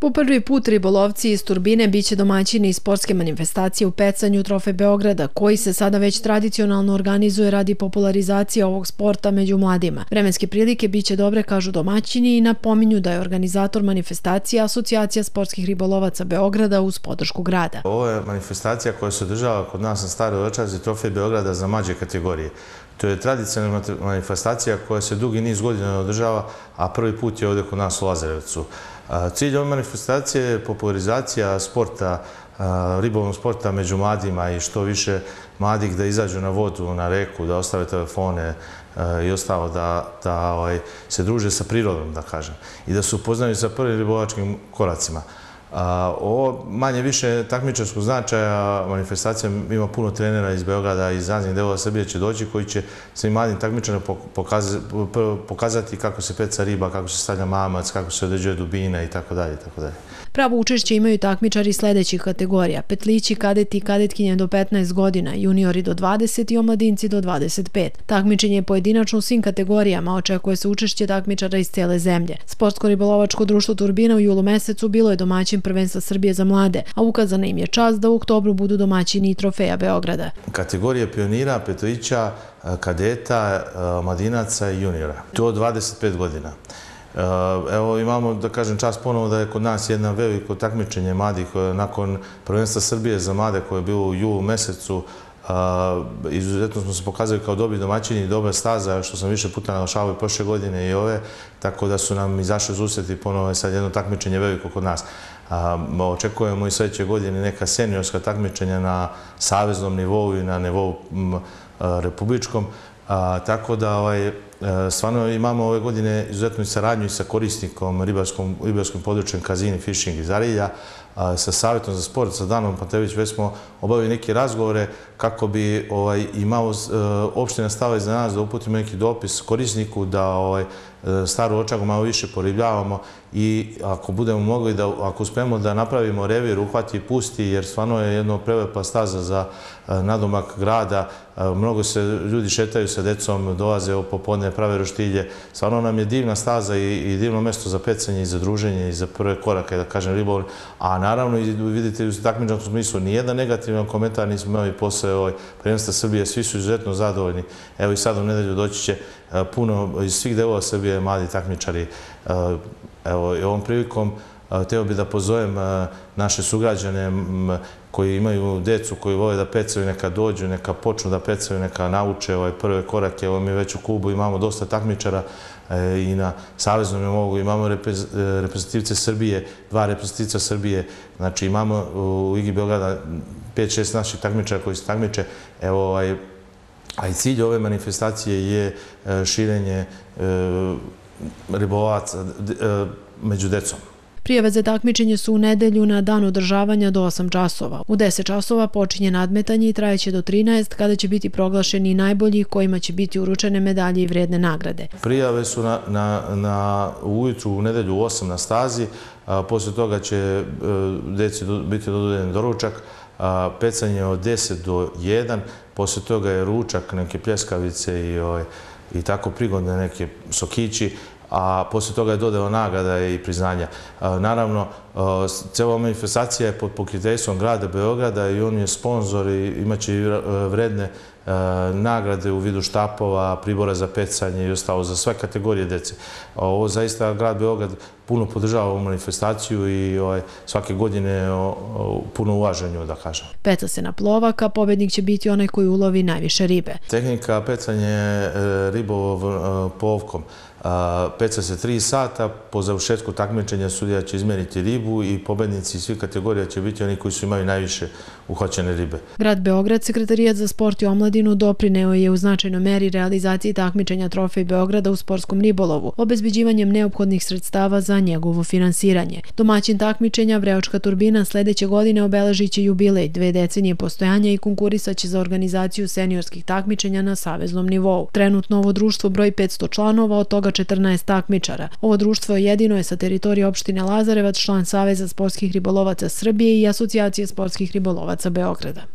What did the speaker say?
Po prvi put ribolovci iz Turbine biće domaćini sportske manifestacije u pecanju Trofej Beograda, koji se sada već tradicionalno organizuje radi popularizacije ovog sporta među mladima. Vremenske prilike biće dobre, kažu domaćini, i napominju da je organizator manifestacije Asocijacija sportskih ribolovaca Beograda uz podršku grada. Ovo je manifestacija koja se održava kod nas na Staroj Očazi, Trofej Beograda za mlađe kategorije. To je tradicionalna manifestacija koja se dugi niz godina održava, a prvi put je ovdje kod nas u Lazarevcu. Cilj ove manifestacije je popularizacija sporta, ribolovnog sporta među mladima i što više mladih da izađu na vodu, na reku, da ostave telefone i ostalo, da se druže sa prirodom, da kažem, i da se upoznaju sa prvim ribolovačkim koracima. Ovo manje više takmičarskog značaja manifestacija ima puno trenera iz Beograda i iz raznih delova Srbije će doći koji će svim mladim takmičarima pokazati kako se peca riba, kako se stavlja mamac, kako se određuje dubina i tako dalje. Pravo učešće imaju takmičari sljedećih kategorija: petlići, kadeti i kadetkinje do 15 godina, juniori do 20 i omladinci do 25. Takmičenje je pojedinačno u svim kategorijama, očekuje se učešće takmičara iz cele zemlje. Sportsko-ribolovačko društvo Turbina u julu mesecu bilo je domaćin prvenstva Srbije za mlade, a ukazana im je čast da u oktobru budu domaćini i Trofeja Beograda. Kategorije pionira, petlića, kadeta, mladinaca i juniora. To od 25 godina. Evo imamo, da kažem, čast ponovo da je kod nas jedno veliko takmičenje mladih nakon prvenstva Srbije za mlade koje je bilo u julu mesecu. Izuzetno smo se pokazali kao dobri domaćini i dobra staza, što sam više puta naglašavao i prošle godine i ove, tako da su nam izašli susreti i ponovo je sad jedno takmičenje veliko kod nas. Očekujemo i sljedeće godine neka seniorska takmičenja na saveznom nivou i na nivou republičkom, tako da stvarno imamo ove godine izuzetnu saradnju i sa korisnikom ribarskim područjem Kazini Fishing iz Arilja, sa Savjetom za sport, sa Danom Pantević, već smo obavili neke razgovore kako bi imao opština stava iza nas da uputimo neki dopis korisniku da Staru Očagu malo više poribljavamo i ako budemo mogli, ako uspemo da napravimo revir, uhvati i pusti, jer stvarno je jedno prelepa staza za nadomak grada. Mnogo se ljudi šetaju sa decom, dolaze popodne, prave roštilje. Stvarno nam je divna staza i divno mesto za pecanje i za druženje i za prve korake, da kažem, ribolov. A naravno, vidite, u takmičarskom smislu, nijedan negativan komentar nismo imali posle prvenstva Srbije, svi su izuzetno zadovoljni. Evo i sad u nedelju doći će puno iz svih delova Srbije mladi takmičari. Evo i ovom prilikom hteo bih da pozovem naše sugrađane koji imaju decu, koji vole da pecaju, neka dođu, neka počnu da pecaju, neka nauče prve korake. Evo mi već u klubu imamo dosta takmičara i na saveznom nivou imamo reprezentativce Srbije, 2 reprezentativca Srbije, znači imamo u Ligi Beograda 5-6 naših takmičara koji se takmiče. Evo, a i cilj ove manifestacije je širenje ribolovaca među decom. Prijave za takmičenje su u nedelju na dan održavanja do 8 časova. U 10 časova počinje nadmetanje i trajeće do 13, kada će biti proglašeni najbolji, kojima će biti uručene medalje i vrijedne nagrade. Prijave su ujutru u nedelju u 8 na stazi, posle toga će deci biti dodeljen doručak, pecanje od 10 do 1, posle toga je ručak, neke pljeskavice i tako prigodne neke sokići, a posle toga je dodela nagrada i priznanja. Naravno, cijela manifestacija je pod pokroviteljstvom grada Beograda i on je sponsor i imaće i vredne nagrade u vidu štapova, pribora za pecanje i ostalo za sve kategorije dece. Ovo zaista grad Beograd puno podržava ovu manifestaciju i svake godine puno ulaženju, da kažem. Peca se na plovak, a pobednik će biti onaj koji ulovi najviše ribe. Tehnika pecanja je ribolov plovkom. Peca se 3 sata, po završetku takmičenja sudija će izmeriti ribu i pobednici svih kategorija će biti oni koji su imali najviše uhvaćene ribe. Grad Beograd, Sekretarijat za sport i omladinu, doprineo je u značajnoj meri realizaciji takmičenja Trofej Beograda u sportskom ribolovu, obezbeđivanjem neophodnih sredstava za njegovo finansiranje. Domaćin takmičenja, Vreočka Turbina, sljedeće godine obeležit će jubilej 2 decenije postojanja i konkurisaće za organizaciju seniorskih takmičenja na saveznom nivou. Trenutno ovo društvo broji 500 članova, od toga 14 takmičara. Ovo društvo jedino je sa teritorije opštine Lazarevac član Saveza sportskih ribolovaca Srbije i Asocijacije sportskih ribolovaca Beograda.